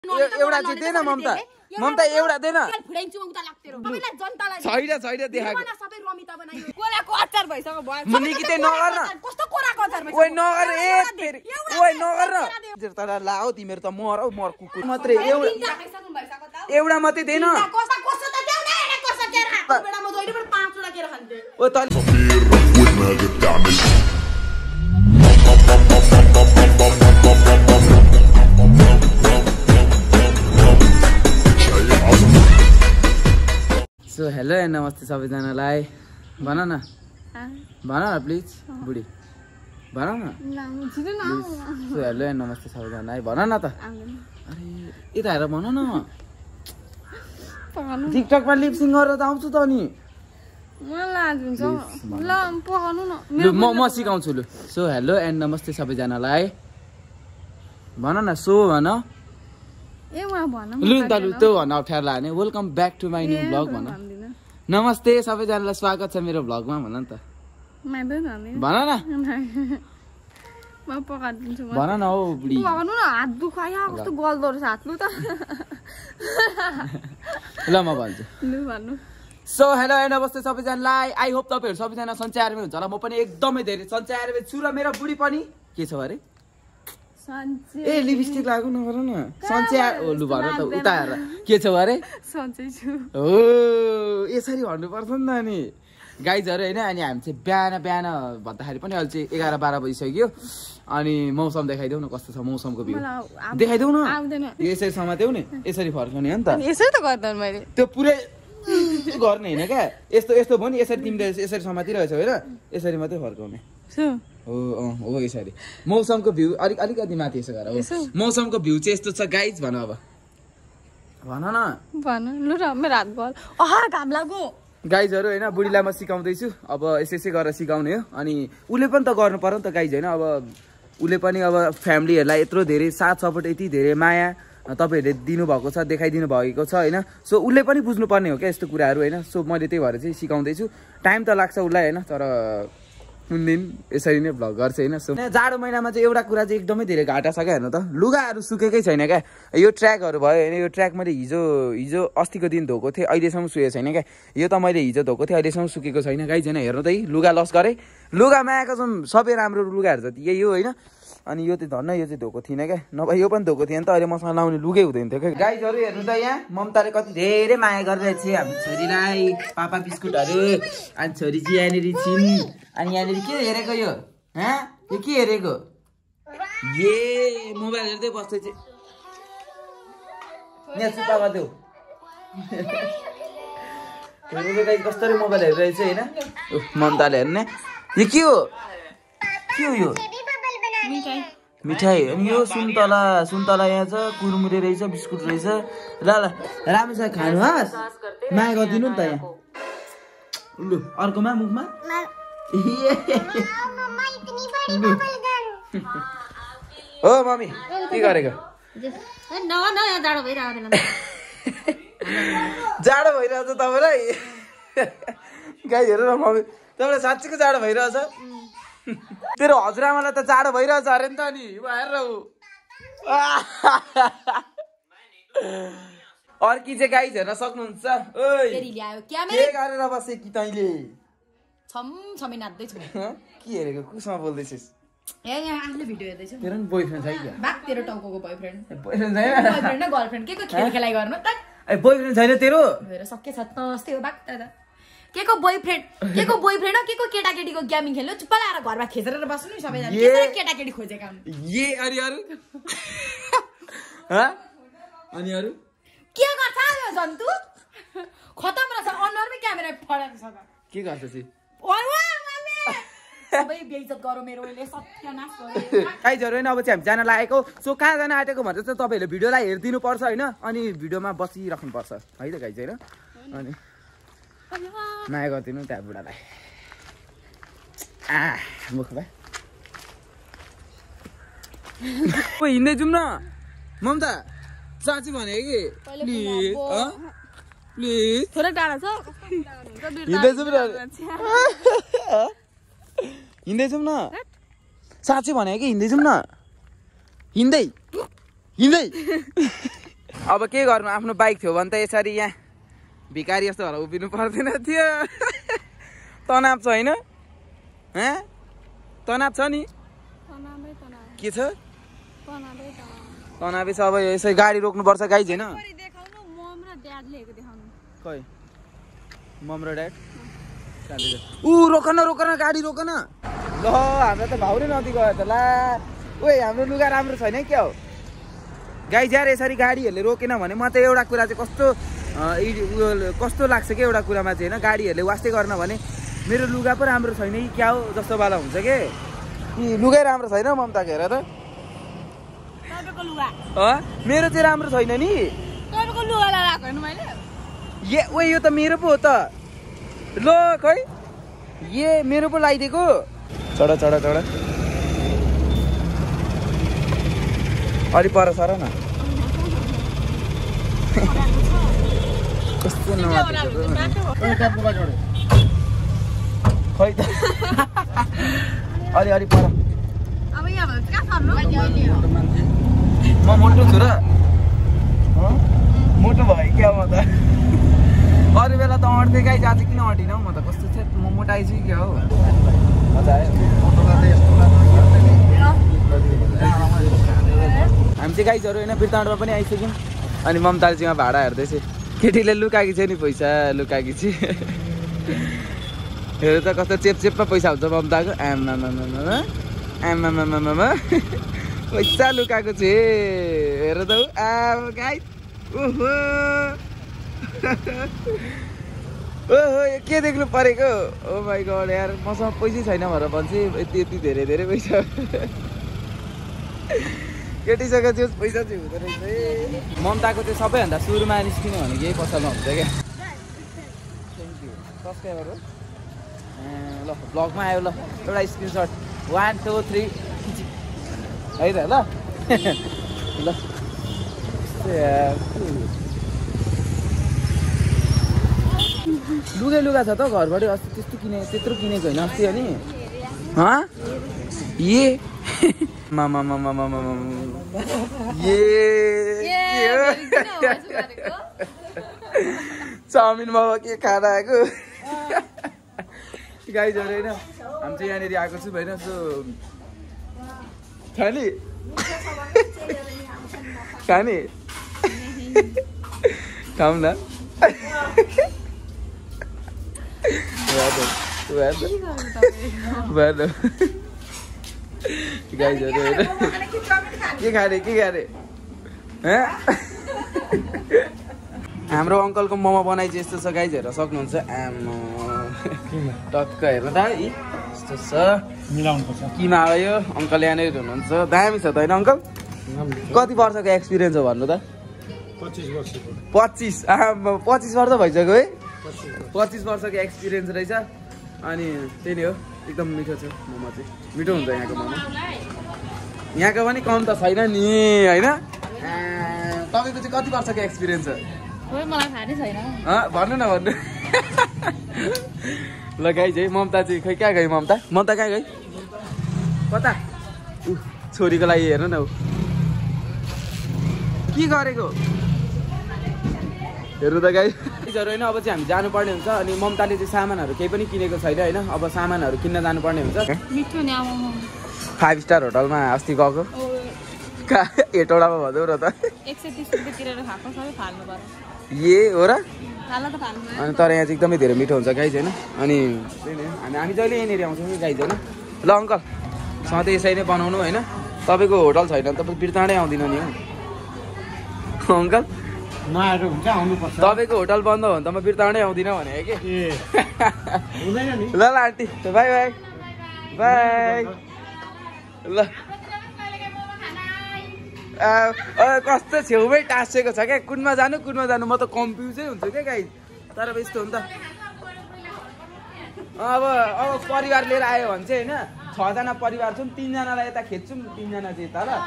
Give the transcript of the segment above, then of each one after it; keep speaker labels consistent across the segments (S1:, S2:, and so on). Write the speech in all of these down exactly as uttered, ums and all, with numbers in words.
S1: एउटा चाहिँ देन ममता ममता एउटा देन
S2: फुडाइन्छु म उता लाग्थ्यो सबैलाई जनतालाई
S1: छैन छैन देखाको
S2: सबै रमिता बनायो कोराको अचार भइसक्यो भयो
S1: मुनिकिते नगर न
S2: कस्तो कोराको अचार भइसक्यो
S1: ओइ नगर ए फेरि ओइ नगर न तर लाओ तिमीहरु त मर औ मर कुकुर मात्रै एउटा एउटा मात्रै देन
S2: कसा कसा त देऊ न ए कसा केरा बेडा म जहिले पनि पाँच वटा केरा खान्थे
S1: ओ त सो हेलो एन्ड नमस्ते सबैजनालाई भन न भन न प्लिज बुढी भन न सो हेलो एन्ड नमस्ते सबैजनालाई भन न त अरे यता हेर भन न टिकटकमा लिपसिङ गरेर त आउँछु त नि म म सिकाउँछु लु सो हेलो एन्ड नमस्ते सबैजनालाई भन न सो भन लु त लु त्यो भन्न अप्ठ्यारो लाग्यो भने welcome back to my new blog भन नमस्ते सबैजनालाई स्वागत छ मेरो भ्लगमा भन न त भन न भन न हौ बुढी
S2: हात दुखायो कस्तो गल्दो रहेछ हातलु त
S1: ल म भन्छु सो हेलो एन्ड नमस्ते सबैजनालाई आई होप तपाईँहरू सबैजना सन्चै आरामै हुन्छ होला म पनि एकदमै धेरै सन्चै आरामै छु र मेरो बुढी पनि के छ अरे ए लिपस्टिक लागु नगर न सन्चै लु भन त उता हेर के छ अरे
S2: सन्चै छु
S1: हो यसरी भन्नुपर्छ नि त अनि गाइजहरू होइन अनि हामी चाहिँ बिहान बिहान भन्दाखेरि पनि अहिले चाहिँ एघार बाह्र बजिसक्यो अनि मौसम देखाइदेऊ न कस्तो छ मौसमको भ्यू देखाइदेऊ न यसरी समातेऊ नि यसरी फर्काउने हो नि त
S2: यसरी त गर्दैन मैले
S1: त्यो पुरै गर्ने होइन क्या यस्तो यस्तो भयो नि यसरी तिमीले यसरी समातिरहेछौ होइन यसरी मात्रै फर्काउने हो हो यसरी मौसमको भ्यू अलिक अलिकति माथि यसो गर हो मौसमको भ्यू चाहिँ यस्तो छ गाइज भन अब भन न
S2: भन लु र मेरो हात गल अह घाम लाग्यो
S1: गाइजहरू होइन बुढीलाई म सिकाउँदैछु अब यसै यसै गरेर सिकाउने हो अनि उसले पनि त गर्नु पर्यो नि त गाइज होइन अब उसले पनि अब फ्यामिलीहरूलाई यत्रो धेरै साथ सपोर्ट यति धेरै माया तपाईँहरूले दिनुभएको छ देखाइदिनु भएको छ होइन सो उसले पनि बुझ्नुपर्ने हो क्या यस्तो कुराहरू होइन सो मैले त्यही भएर चाहिँ सिकाउँदैछु टाइम त लाग्छ उसलाई होइन तर कुन दिन यसरी नै भ्लग गर्छ होइन सो जाडो महिनामा चाहिँ एउटा कुरा चाहिँ एकदमै धेरै घाटा छ क्या हेर्नु त लुगाहरू सुकेकै छैन क्या यो ट्र्याकहरू भयो होइन यो ट्र्याक मैले हिजो हिजो अस्तिको दिन धोएको थिएँ अहिलेसम्म सुकेको छैन क्या यो त मैले हिजो धोएको थिएँ अहिलेसम्म सुकेको छैन गाइज होइन हेर्नु त लुगा लस गरेँ लुगामा आएको छौँ सबै राम्रो लुगाहरू जति यही हो होइन अनि यो चाहिँ धन्न यो चाहिँ धोएको थिएन क्या नभए यो पनि धोएको थिएन त अहिले मसँग लाउने लुगै हुँदैन थियो क्या गाइजहरू हेर्नु त यहाँ ममताले कति धेरै माया गरिरहेको छ हाम्रो छोरीलाई पापा बिस्कुटहरू अनि छोरी चाहिँ यहाँनिर छिन् अनि यहाँनिर के हेरेको यो हाँ यो के हेरेको ए मोबाइल हेर्दै बस्दै चाहिँ यहाँ सुता गरिदेऊ कस्तरी मोबाइल हेरिरहेछ होइन ममताले हेर्ने यो के हो के हो यो मिठाई अनि यो सुन्तला सुन्तला यहाँ छ कुरमुरे रहेछ बिस्कुट रहेछ ल ल राम्रोसँग खानु होस् माया गरिदिनु नि त यहाँ लु अर्कोमा मुखमा हो मम्मी के गरेको जाडो भइरहेछ तपाईँलाई गाईहरू र मम्मी तपाईँलाई साँच्चीको जाडो भइरहेछ तेरो हजुरआमालाई त जाडो भइरहेछ अरे नि त नि हेर अर्की चाहिँ गाइज हेर्न सक्नुहुन्छ के गरेर बसे कि तैँले के हेरेको कुसमा बोल्दैछस् तेरो पनि बोयफ्रेन्ड छ
S2: तेरो टाउको बोयफ्रेन्ड
S1: बोयफ्रेन्ड छैन
S2: बोयफ्रेन्ड गर्लफ्रेन्ड के को खेल खेलाइ गर्नु त
S1: ए बोयफ्रेन्ड छैन तेरो
S2: भएर सके छ तस्तै हो बाक त के को बोयफ्रेन्ड के को बोयफ्रेन्ड के को केटाकेटीको गेमिङ खेल्नु चुप्प लाएर घरमा खेचेर बस्नु नि सबैजना के केटाकेटी खोजेका हुन्
S1: ए अनि अरु ह अनि अरु
S2: के गर्छ यो जन्तु खतम रहेछ अनुहारमै क्यामेरा फडाएको छ
S1: के गर्छ चाहिँ
S2: ओइ मम्मी सबै बेइज्जत गरो मेरो ओइले सत्यनाश गरे
S1: गाइजहरु हैन अब चाहिँ हामी जान लागेको सो कहाँ जान आटेको भनेर चाहिँ तपाईहरुले भिडियोलाई हेर्दिनु पर्छ हैन अनि भिडियोमा बसिराख्नु पर्छ है त गाइज हैन अनि माया गर्दिनु त्यहाँ बुढालाई आ मुख भए ओ हिँड्दै जाउँ न ममता साँच्ची भने कि प्लिज अ प्लिज
S2: थोरै टाढा छ
S1: हिँड्दै जाउँ न हिँड्दै जाउँ न साँच्ची भने कि हिँड्दै जाउँ न हिँड्दै हिँड्दै अब के गर्नु आफ्नो बाइक थियो भने त यसरी यहाँ भिकारी जस्तो भएर उभिनु पर्दैन थियो तनाव छ होइन तनाव छ नि के छ तनावै छ अब यसै गाडी रोक्नुपर्छ गाई छैन खै मम र ड्याड ऊ रोक न रोक न गाडी रोक न ल हाम्रो त भाउ नै नदी गयो त ला ओए हाम्रो लुगा राम्रो छैन क्या हो गाई ज्याएर यसरी गाडीहरूले रोकेन भने म त एउटा कुरा चाहिँ कस्तो उयो कस्तो लाग्छ कि एउटा कुरामा चाहिँ होइन गाडीहरूले वास्तै गर्न भने मेरो लुगा पो राम्रो छैन कि क्या हो जस्तो वाला हुन्छ के कि लुगै राम्रो छैन ममता हेर त मेरो चाहिँ राम्रो छैन नि ए ओ यो त मेरो पो हो त ल खै ए मेरो पो लगाइदिएको चढ चढ चढ अलि पर सर न कस्तो खै त अलि अलि पर म मोटो छु र मोटो भयो क्या म त अरू बेला त अँट्दै गाई जाँच किन अँटिनँ म त कस्तो छ म मोटाइछु क्या हो मजा आयो हामी चाहिँ गाइजहरू होइन बिर्ताडमा पनि आइसक्यौँ अनि ममताले चाहिँ भाडा हेर्दैछ केटीले लुकाकी छ नि पैसा लुकाकी छ हेर त कस्तो चेपचेपमा पैसा हुन्छ ममताको आमामामामा आमामामामा पैसा लुकाएको छ हेर त आमा गाई ओहो ओहो के देख्नु परेको ओ माइ गड यार मसँग पैसै छैन भनेर भन्छ यति यति धेरै धेरै पैसा केटीसँग चाहिँ पैसा चाहिँ हुँदो रहेछ ममताको चाहिँ सबैभन्दा सुरुमा निस्किनु भनेको यही पसलमा हुन्छ क्या थ्याङ्क यू सब्सक्राइबर हो ल ब्लगमा आयो ल एउटा स्क्रिनसट वान टू थ्री है त ल ल लुगै लुगा छ त घरबाटै अस्ति त्यस्तो किने त्यत्रो किनेको होइन अस्ति अनि ए मामा मामा मामा ए चाउमिन मामा के खाना आएको गाइजहरू होइन हामी चाहिँ यहाँनिर आएको छु होइन सो खाने खाने खाऊँ न गाइजहरू होइन के खाने के खाने हाम्रो अङ्कलको मोमो बनाइदिए यस्तो छ गाइजहरू सक्नुहुन्छ आमा टक्क हेर्नु त यस्तो छ मिलाउनुपर्छ किमा आयो अङ्कल यहाँनिर हुनुहुन्छ दामी छ त होइन अङ्कल कति वर्षको एक्सपिरियन्स हो भन्नु त पच्चिस वर्षको पच्चिस आमा पच्चिस वर्ष भइसक्यो है पच्चिस वर्षको एक्सपिरियन्स रहेछ अनि त्यही नै हो एकदम मिठो छ मोमो चाहिँ मिठो हुन्छ यहाँको मोमो यहाँको पनि कम त छैन नि होइन तपाईँको चाहिँ कति वर्षको एक्सपिरियन्स छ भन्नु न भन्नु ल गाई चाहिँ ममता चाहिँ खै कहाँ गयो ममता ममता कहाँ गयो कता ऊ छोरीको लागि हेर्नु न ऊ के गरेको हेर्नु त गाई होइन अब चाहिँ हामी जानुपर्ने हुन्छ अनि ममताले चाहिँ सामानहरू केही पनि किनेको छैन होइन अब सामानहरू किन्न जानुपर्ने हुन्छ फाइभ स्टार होटलमा अस्ति गएको एटवटामा भनौँ र त ए हो र अनि तर यहाँ चाहिँ एकदमै धेरै मिठो हुन्छ गाई छैन अनि हामी हामी जहिले यहीँनिर आउँछौँ कि गाई छैन ल अङ्कल सधैँ यसरी नै बनाउनु होइन तपाईँको होटल छैन भने तपाईँ बिर्ताडै आउँदिन नि हो अङ्कल
S3: नआएर हुन्छ आउनुपर्छ
S1: तपाईँको होटल बन्द हो भने त म बिर्ताडै आउँदिनँ भने कि ल ल आन्टी बाई बाई बाई ल कस्तो छेउमै टाँसेको छ क्या कुनमा जानु कुनमा जानु म त कन्फ्युजै हुन्छु क्या गाई तर अब यस्तो हो नि त अब अब परिवार लिएर आयो भने चाहिँ होइन छजना परिवार छौँ तिनजनालाई यता खेद्छौँ तिनजना चाहिँ यता ल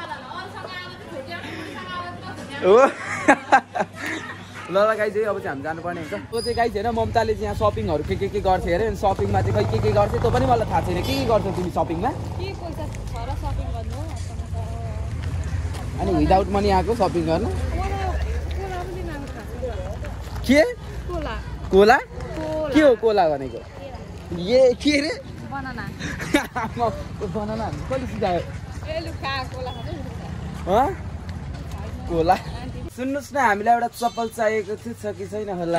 S1: हो ल ल गाई चाहिँ अब चाहिँ हामी जानुपर्ने हुन्छ त्यो चाहिँ गाई छैन ममताले चाहिँ यहाँ सपिङहरू के के के गर्छ अरे अनि सपिङमा चाहिँ खै के के गर्छ त्यो पनि मलाई थाहा छैन के के गर्छौ तिमी सपिङमा अनि विदाउट मनी आएको सपिङ गर्न के
S2: कोला
S1: कोला के हो कोला भनेको ए के रे
S2: बनाना
S1: बनाना कसले सिकायो
S2: ए लु खा कोला
S1: ह कोला सुन्नुस् न हामीलाई एउटा चप्पल चाहिएको थियो छ कि छैन होला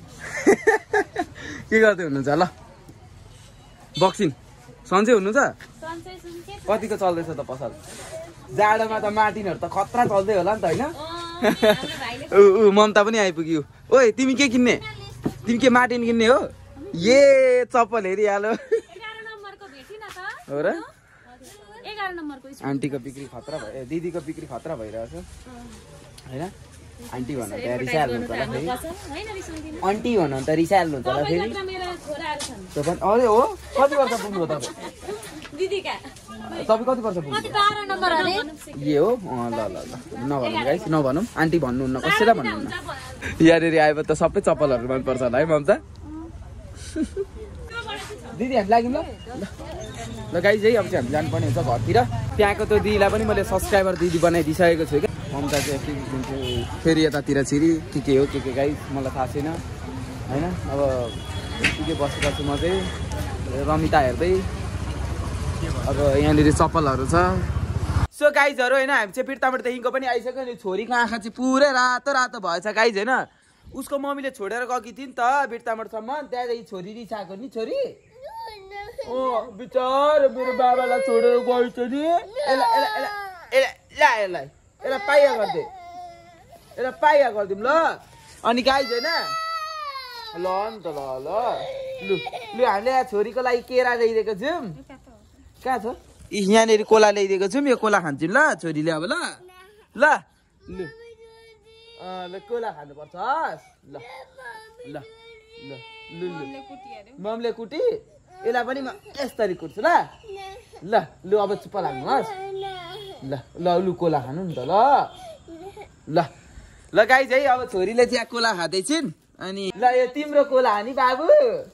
S1: के गर्दै हुनुहुन्छ ल बक्सिङ सन्चै हुनुहुन्छ कतिको चल्दैछ त पसल जाडोमा त मार्टिनहरू त खतरा चल्दै होला नि त होइन ऊ ममता पनि आइपुग्यो ओए तिमी के किन्ने तिमी के मार्टिन किन्ने हो ए चप्पल हेरिहाल्यो हो र आन्टीको बिक्री खतरा भयो दिदीको बिक्री खतरा भइरहेछ होइन आन्टी भन्नु त रिसाइहाल्नुहुन्छ होला फेरि आन्टी भन्नु त रिसाइहाल्नुहुन्छ होला फेरि अरे हो कति वर्ष पुग्नु हो तपाईँ तपाईँ कति वर्ष पुग्नु ए हो ल ल ल नभनौँ गाइस नभनौँ आन्टी भन्नुहुन्न कसैलाई भन्नुहुन्न यहाँनिर आएपछि त सबै चप्पलहरू मनपर्छ होला है ममता दिदी हामी लाग्यौँ ल ल गाइस है अब चाहिँ हामी जानुपर्ने हुन्छ घरतिर त्यहाँको त्यो दिदीलाई पनि मैले सब्सक्राइबर दिदी बनाइदिइसकेको छु क्या ममता चाहिँ के दिन्छु फेरि यतातिर छिरी के के हो के के गाइस मलाई थाहा छैन होइन अब के के बसेको छु म चाहिँ रमिता हेर्दै अब यहाँनिर चप्पलहरू छ सो गाइजहरू होइन हामी चाहिँ बिर्तामोडदेखिको पनि आइसक्यो नि छोरीको आँखा चाहिँ पुरै रातो रातो भएछ गाइज होइन उसको मम्मीले छोडेर गएकी थिइन् त बिर्तामोडसम्म त्यहाँदेखि छोरी रिसाएको नि छोरी ओ बिचार मेरो बाबालाई छोडेर गएछ नि यसलाई यसलाई यसलाई पाइया गरिदे यसलाई पाइया गरिदिउँ ल अनि गाइज होइन ल नि त ल ल लु लु हामीले छोरीको लागि केरा ल्याइदिएको छौँ कहाँ छ यहाँनिर कोला ल्याइदिएको छौँ यो कोला खान्छौँ ल छोरीले अब ल ल लु ल कोला खानुपर्छ ल ल ल लु लु ममले कुटी यसलाई पनि म यसरी कुट्छु ल ल लु अब चुप्प लाग्नुहोस् ल ल लु कोला खानु नि त ल ल ल गाइज है अब छोरीले चाहिँ कोला खाँदैछिन् अनि ल यो तिम्रो कोला हो नि बाबु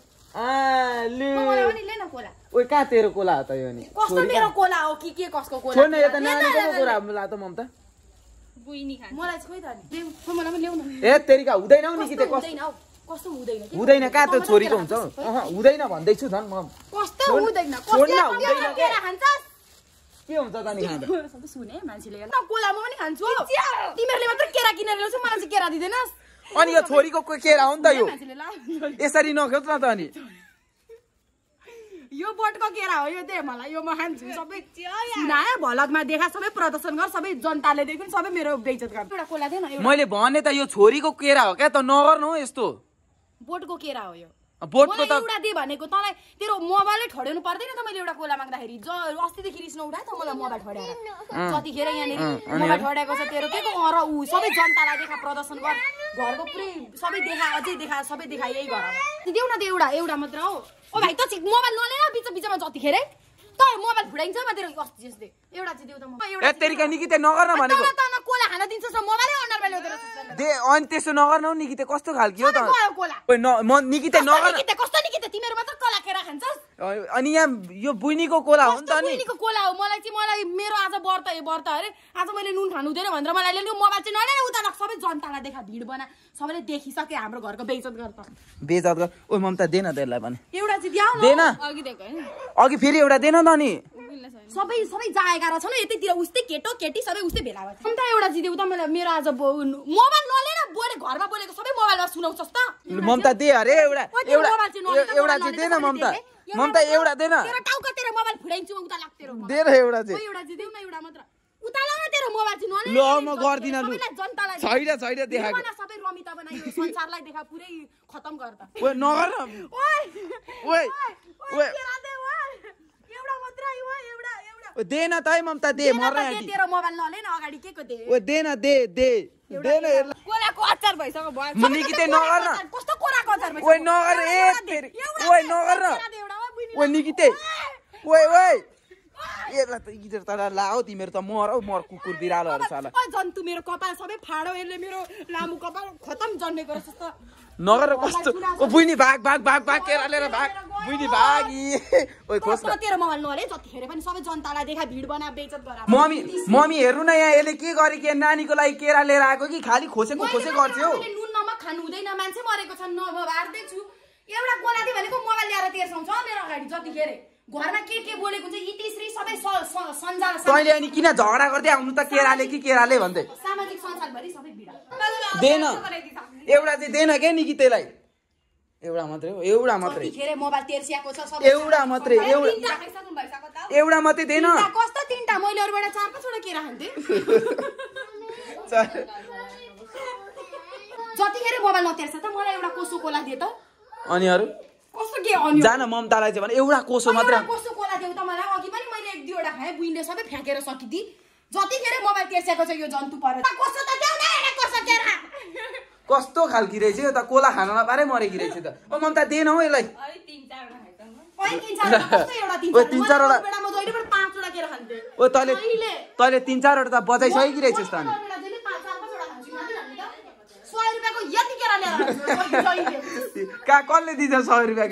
S1: ओइ कहाँ तेरो कोला हो त यो नि
S2: कस्तो मेरो कोला हो कि के कसको कोला
S1: छोड्न यो त नानीको कुरा ला त ममता
S2: बुइनी खान्छ मलाई खोइ त नि मलाई पनि ल्याउ न
S1: ए तेरीका हुँदैन नि कि त
S2: कस्तो हुँदैन
S1: हुँदैन कहाँ त छोरीको हुन्छ अह हुँदैन भन्दैछु झन् म
S2: कस्तो हुँदैन
S1: छोड्न हुँदैन
S2: केरा खान्छस्
S1: के हुन्छ त नि खाँदा
S2: सबै सुने मान्छेले न कोला म पनि खान्छु तिमीहरुले मात्र केरा किनेर ल्याउँछौ मलाई चाहिँ केरा दिदैनस्
S1: अनि यो छोरीको कोही केरा हो नि त यो यसरी नखेउ न त अनि
S2: यो बोटको केरा हो यो दे मलाई यो म खान्छु सबै नाया भलकमा देखा सबै प्रदर्शन गर सबै जनताले देखिन सबै मेरो बेइज्जत गर्छ एउटा कोला देन एउटा
S1: मैले भने त यो छोरीको केरा हो क्या त नगर्नु हो यस्तो
S2: बोटको केरा हो यो
S1: बोटको त
S2: एउटा दे भनेको तँलाई तेरो मोबाइलले ठड्याउनु पर्दैन त मैले एउटा कोला माग्दाखेरि ज अस्तिदेखि रिस नउठा त मलाई मोबाइल ठड्याएर जतिखेर यहाँनिर मोबाइल ठड्याएको छ तेरो के को अर उ सबै जनतालाई देखा प्रदर्शन गर घरको पुरै सबै देखा अझै देखा सबै देखा यही गर देऊ न एउटा एउटा मात्र हो ओ भाइ त मोबाइल नलेन बिच बिचमा जतिखेर त मोबाइल फुडाइन्छ म तेरो अस्ति जस्तै एउटा चाहिँ देऊ त म
S1: ए तेरीका निकिते नगर्न भनेको
S2: त न कोला खान दिन्छस् र मोबाइलै अन्डरमा ल्याउँदै रहछस्
S1: दे अनि त्यसो नगर्नु निकिते कस्तो खालको हो त
S2: कोला
S1: ओइ न म निकिते नगर्न
S2: निकिते कस्तो निकिते तिमीहरु मात्र कोला केरा खान्छस्
S1: अनि यहाँ यो बुइनीको कोला हो नि त नि
S2: बुइनीको कोला हो मलाई चाहिँ मलाई मेरो आज व्रत ए व्रत अरे आज मैले नुन खानु हुँदैन भनेर मलाई ल्याउनु मोबाइल चाहिँ नल्याएर उता सबै जनतालाई देखा भिड बना सबैले देखिसके हाम्रो घरको बेइज्जत गर्छ
S1: बेइज्जत गर ओइ ममता देन त्यसलाई पनि
S2: एउटा चाहिँ दियाउ न
S1: देन
S2: अघि दिएको हैन
S1: अघि फेरि एउटा देन त नि
S2: सबै सबै जाएगा छ न यतैतिर उस्तै केटो केटी सबै उस्तै भेला भन्छ अन्त एउटा चाहिँ देऊ त मलाई मेरो आज मोबाइल नलेर बोले घरमा बोलेको सबै मोबाइलमा सुनाउँछस् त
S1: ममता दे अरे एउटा एउटा एउटा चाहिँ देन ममता ममता एउटा देन
S2: तेरो टाउको तेरो मोबाइल फुडाइन्छु उता लाग तेरो
S1: दे र एउटा चाहिँ
S2: एउटा चाहिँ देऊ न एउटा मात्र उता लाग तेरो मोबाइल चाहिँ नले
S1: ल म गर्दिन लु
S2: जनतालाई
S1: छैन छैन देखाको
S2: सबै रमिता बनायो संसारलाई देखा पुरै खतम गर्दा
S1: ओइ नगर
S2: ओइ
S1: ओइ ओइ
S2: एउटा मात्र आइवा एउटा एउटा
S1: देन त है ममता दे मर्न आँटी
S2: तेरो मोबाइल नले न अगाडि के को दे
S1: ओइ देन दे दे देन
S2: कोलाको अचार भइसक्यो भयो
S1: म निकिते नगर न
S2: कस्तो कोलाको अचार भइसक्यो
S1: ओइ नगर ए तेरी ओइ नगर न ओइ निकिते ओइ ओइ यसलाई त इजर त लाओ तिमीहरु त मर हौ मर कुकुर बिरालोहरु साला
S2: ओइ जन्तु मेरो कपाल सबै फाडो यसले मेरो लामु कपाल खतम जन्ने गर्छ जस्तो
S1: नगर कस्तो ओ बुइनी भाग भाग भाग भाग केरा लिएर भाग बुइनी भागी ओइ खोस न
S2: तेरो मोबाइल नले जतिखेर पनि सबै जनतालाई देखा भिड बना बेइज्जत गरा
S1: मम्मी मम्मी हेर्नु न यहाँ यसले के गरे के नानीको लागि केरा लिएर आएको कि खाली खोसेको खोसे गर्छ हौ
S2: नुन नमक खानु हुँदैन मान्छे मरेको छ न म बार्दै छु एउटा कोला दिए भनेको मोबाइल ल्याएर तेर्साउँछ मेरो अगाडि जतिखेर घरमा के के बोलेको हुन्छ इतिश्री सबै सञ्जाल
S1: तैँले अनि किन झगडा गर्दै आउनु त केराले कि केराले भन्दै
S2: सामाजिक सञ्जालभरि सबै बिडा
S1: देन एउटा चाहिँ देन के नि कि त्यसलाई एउटा मात्रै हो एउटा मात्रै
S2: जतिखेर मोबाइल तेर्सिएको छ सबै
S1: एउटा मात्रै एउटा एउटा मात्रै देन
S2: कस्तो तीनटा मैले अरूबाट चार पाँचवटा केरा खान्थेँ जतिखेर मोबाइल नतेर्छ त मलाई एउटा कोसो कोला दे त
S1: अनि अरू
S2: कस्तो के अनि
S1: जान ममतालाई चाहिँ भने एउटा कोसो मात्र
S2: कोसो कोला देऊ त मलाई अघि पनि मैले एक दुईवटा खाएँ बुइनले सबै फ्याँकेर सकिदिए जतिखेर मोबाइल तेर्सेको छ यो जन्तु परेर कोसो त देऊ न एउटा कोसो केरा
S1: कस्तो खालकी रहेछ यो त कोला खान नपारे मरेकी रहेछ त ओ ममता देन हौ यसलाई ओ तीन चारवटा ओ तैँले तैँले तीन चारवटा त बजाइसकेकी रहेछस् त अनि कहाँ कसले दिन्छ सय रुपियाँको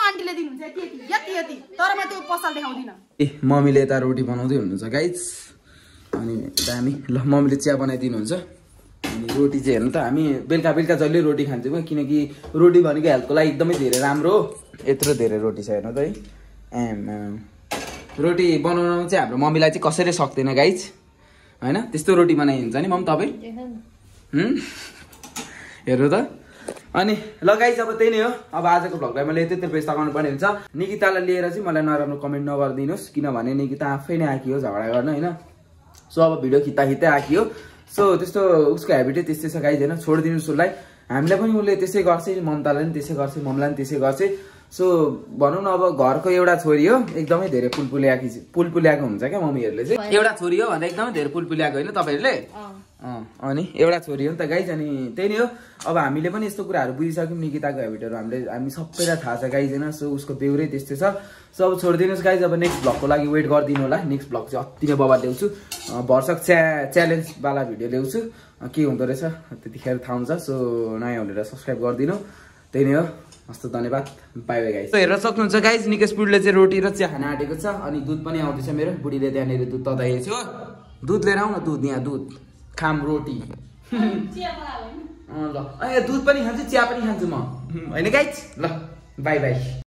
S1: ए मम्मीले यता रोटी बनाउँदै हुनुहुन्छ गाइज अनि दामी ल मम्मीले चिया बनाइदिनुहुन्छ अनि रोटी चाहिँ हेर्नु त हामी बेलुका बेलुका जहिले रोटी खान्छौँ किनकि रोटी भनेको हेल्थको लागि एकदमै धेरै राम्रो हो यत्रो धेरै रोटी छ हेर्नु त है एम रोटी बनाउनु चाहिँ हाम्रो मम्मीलाई चाहिँ कसैले सक्दैन गाइज होइन त्यस्तो रोटी बनाइदिन्छ नि मम्मी तपाईँ हेर्नु त अनि ल गाइज अब त्यही नै हो अब आजको भ्लगलाई मैले यति यति व्यस्त गर्नु पर्ने हुन्छ निकितालाई लिएर चाहिँ मलाई नराम्रो कमेन्ट नगरिदिनुहोस् किनभने निकिता आफै नै आँखियो झगडा गर्न होइन सो अब भिडियो खिच्दा खिच्दै आँखियो सो त्यस्तो उसको हेबिटै त्यस्तै छ गाइज होइन छोडिदिनुहोस् उसलाई हामीलाई पनि उसले त्यसै गर्छ ममतालाई पनि त्यसै गर्छ ममलाई पनि त्यसै गर्छ सो भनौँ न अब घरको एउटा छोरी हो एकदमै धेरै पुलपुल्याकी पुलपुल्याएको हुन्छ क्या मम्मीहरूले चाहिँ एउटा छोरी हो भन्दा एकदमै धेरै पुलपुल्याएको होइन तपाईँहरूले अनि एउटा छोरी हो नि त गाइज अनि त्यही नै हो अब हामीले पनि यस्तो कुराहरू बुझिसक्यौँ निकिताको हेबिटहरू हामीले हामी सबैलाई थाहा छ गाइज होइन सो उसको बेहोरै त्यस्तै छ सो अब छोडिदिनुहोस् गाइज अब नेक्स्ट भ्लगको लागि वेट गरिदिनु होला नेक्स्ट भ्लग चाहिँ अति नै बबाल ल्याउँछु भर्सक च्या च्यालेन्जवाला भिडियो ल्याउँछु के हुँदो रहेछ त्यतिखेर थाहा हुन्छ सो नयाँ हुनेर सब्सक्राइब गरिदिनु त्यही नै हो हस्त धन्यवाद बाई बाई गाइज हेरेर सक्नुहुन्छ गाइज निकेश बुढीले चाहिँ रोटी र चिया खान आँटेको छ अनि दुध पनि आउँदैछ मेरो बुढीले त्यहाँनिर दुध तताएको छ दुध लिएर आऊ न दुध यहाँ दुध खाम रोटी ल ए दुध पनि खान्छु चिया पनि खान्छु म होइन गाइज ल बाई बाई